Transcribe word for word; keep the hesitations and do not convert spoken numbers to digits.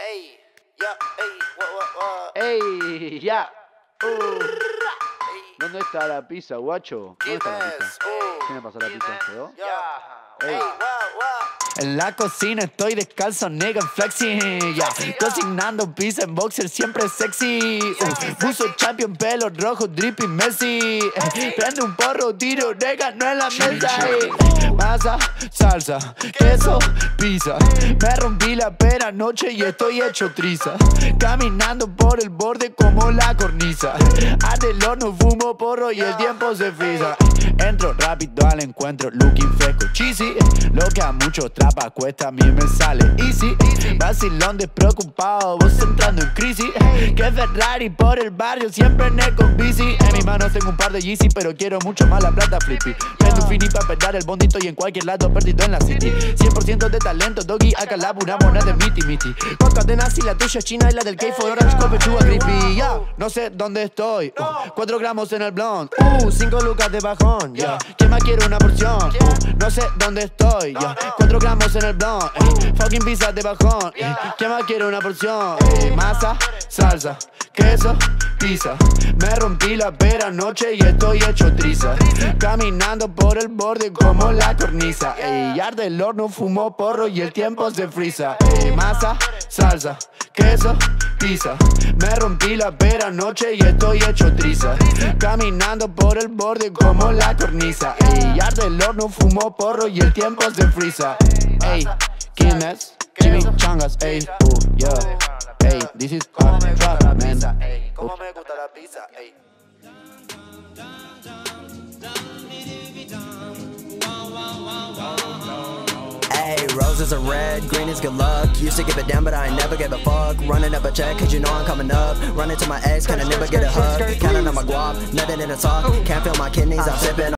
Ey, ya, ey, wa, wa, wa. ¡Ey! ¡Ya! Uh. Ey, ¿Dónde está la pizza, guacho? ¿Dónde está la Guinness, pizza? uh, ¿Quién me pasó la pizza? Guinness, ¿Quedó? ya. Ey. Ey, wa, wa. En la cocina estoy descalzo, nigga, flexing, yeah. Cocinando pizza en boxer, siempre sexy. Uh, buzo champion, pelo rojo, drippy, Messi. Eh, prende un porro, tiro, nigga, no en la mesa. Eh. Masa, salsa, queso, pizza. Me rompí la pera anoche y estoy hecho triza. Caminando por el borde como la cornisa. Arde el horno, fumo porro y el tiempo se frisa. Entro rápido al encuentro, looking fresco, cheesy. Lo que a muchos trapa cuesta, a mí me sale easy. Vacilón despreocupado, vos entrando en crisis. Que Ferrari por el barrio, siempre en con bici. En mis manos tengo un par de Yeezy, pero quiero mucho más la plata flippy. Prendo un fini pa' perder el bondito y en cualquier lado perdido en la city. cien por ciento de talento, doggy, acá la pura mona de miti miti. Con cadenas y la tuya es china y la del K-For Orange con pechuga creepy, yeah. No sé dónde estoy, uh, cuatro gramos en el blunt, uh, cinco lucas de bajón, yeah. ¿Quién más quiere una porción? Uh, no sé dónde estoy, yeah. cuatro gramos en el blunt, eh. Fucking pizza de bajón, eh. ¿Quién más quiere una porción? Eh. Masa, salsa, queso, pizza. Me rompí la pera anoche y estoy hecho triza. Caminando por el borde como la cornisa. Ey, arde el horno, fumo porro y el tiempo se frisa. Ey, masa, salsa, queso, pizza. Me rompí la pera anoche y estoy hecho triza. Caminando por el borde como la cornisa. Ey, arde el horno, fumo porro y el tiempo se frisa. Ey, Guinness, Jimmy Changas, ey, uh, yeah. Ey, this is hard trap, man. Ey, cómo me gusta la pizza, ey. Hey, roses are red, green is good luck. Used to give it down, but I ain't never gave a fuck. Running up a check, cause you know I'm coming up. Running to my ex, can I never get a hug? Counting on my guap, nothing in the talk. Can't feel my kidneys, I'm sipping.